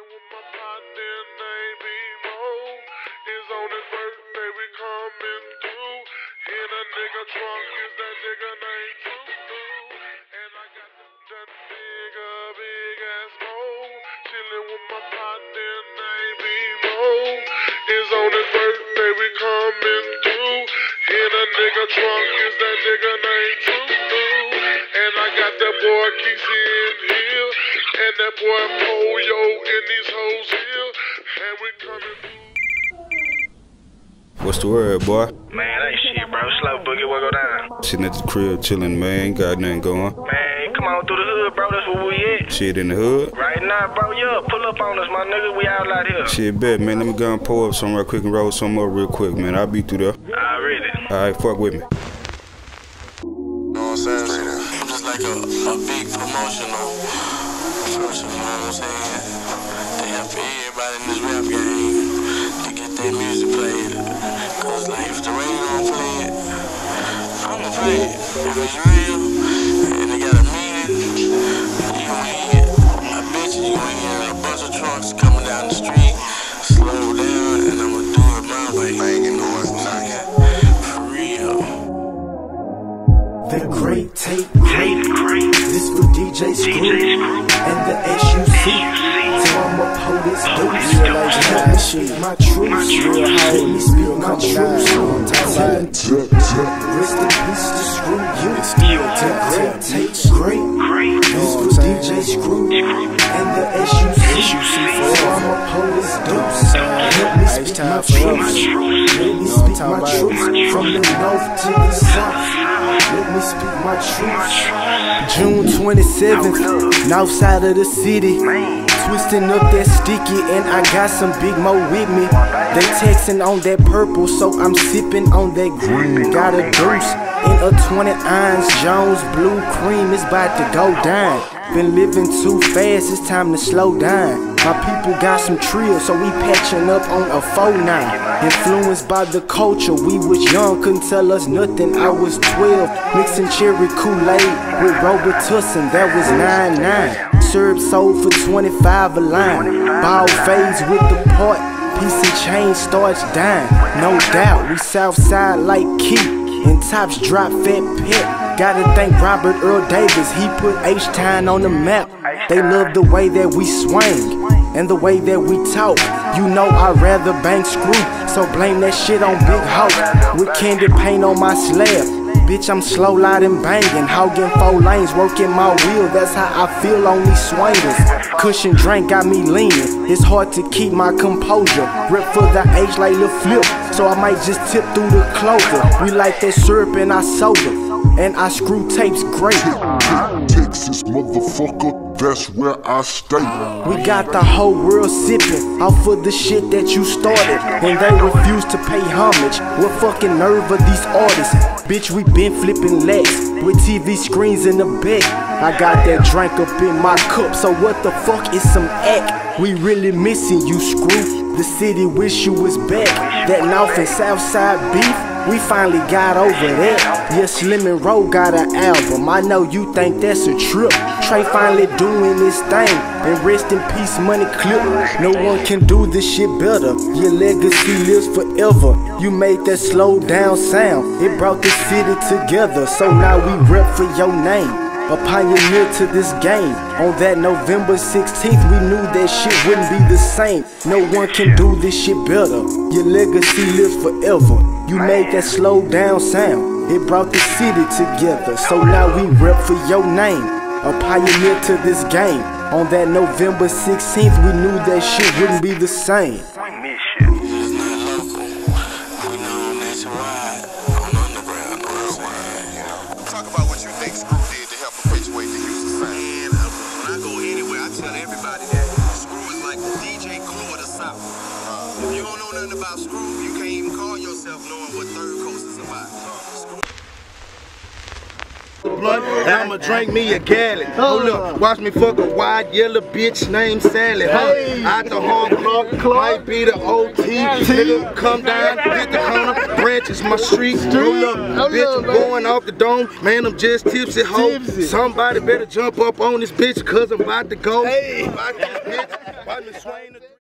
Chillin' with my partner named B-Mo. It's on his birthday, we coming through. In a nigga trunk is that nigga named True. And I got that nigga big ass Mo. Chillin' with my partner named B-Mo. It's on his birthday, we coming through. In a nigga trunk is that nigga named True. And I got that boy Keezy in here. And that boy Polio in these hoes here. And we coming through. What's the word, boy? Man, ain't shit, bro. Slow boogie, what go down? Sitting at the crib chilling, man. Ain't got nothing going. Man, come on through the hood, bro. That's where we at. Shit in the hood? Right now, bro. Yeah, pull up on us, my nigga. We all out here. Shit, bet, man. Let me go and pull up some real quick and roll some up real quick, man. I'll be through there. Already. Alright, fuck with me. You know what I'm saying? I'm just like a big promotional person, you know what I'm saying? They have for everybody in this rap game to get their music played. Cause like if the radio don't play it, I'ma play it. If it's real and they got a meaning, you gon' hear it. I bet you gon' hear a bunch of trucks coming down the street, slow down, and I'ma do it my way. Banging noise, knocking. For real. The great tape crew. This for DJ Screw and the SUC. So I'ma pull this deuce. Let me speak my truth. Let me speak my truth. Rest in peace to Screw you. The great tape great. This for DJ Screw and the SUC. So I'ma pull this deuce. Let me speak my truth. Let me speak my truth. From the north to the south. Let me speak my truth. June 27th, north side of the city. Twisting up that sticky, and I got some Big Mo with me. They texting on that purple, so I'm sipping on that green. Got a deuce in a 20 irons, Jones blue cream. It's about to go down. Been living too fast, it's time to slow down. My people got some trill, so we patching up on a 4-9. Influenced by the culture, we was young, couldn't tell us nothing. I was 12, mixing cherry Kool-Aid with Robitussin, that was 9-9. Syrup sold for 25 a line. Ball fades with the part, piece and chain starts dying. No doubt, we Southside like Keith, and tops drop fat pet. Gotta thank Robert Earl Davis, he put H-Town on the map. They love the way that we swing and the way that we talk. You know I'd rather bang Screw, so blame that shit on Big Hawk. With candy paint on my slab. Bitch, I'm slow lighting banging, hogging 4 lanes, working my wheel. That's how I feel on these swingers. Cushion drink got me leaning. It's hard to keep my composure. Rip for the H like Lil Flip, so I might just tip through the clover. We like that syrup and I soda, and I Screw tapes great. Texas, motherfucker, that's where I stay. We got the whole world sipping off of the shit that you started, and they refuse to pay homage. What fucking nerve of these artists? Bitch, we been flipping legs with TV screens in the back. I got that drink up in my cup, so what the fuck is some act? We really missing you, Screw. The city wish you was back. That North and South Side beef, we finally got over that. Yeah, Slim and Rowe got an album, I know you think that's a trip. Trey finally doing this thing, and rest in peace Money Clip. No one can do this shit better, your legacy lives forever. You made that slow down sound, it brought the city together. So now we rep for your name, a pioneer to this game. On that November 16th, we knew that shit wouldn't be the same. No one can do this shit better, your legacy lives forever. You made that slow down sound, it brought the city together. So now we rep for your name, a pioneer to this game. On that November 16th, we knew that shit wouldn't be the same. Talk about what you think Screw did to help perpetuate the use of sound. And when I go anywhere, I tell everybody that Screw is like the DJ Clue of the South. If you don't know nothing about Screw, you can't even call yourself knowing what Third Coast is about. blunt, and I'ma drink me a gallon. Hold up, watch me fuck a wide yellow bitch named Sally. Out the hard block, might be the OT. Nigga, come down, hit the corner, branches my street. Hold up, bitch, I'm going off the dome. Man, I'm just tipsy, ho. Somebody better jump up on this bitch, cause I'm about to go. About this bitch, about to swing the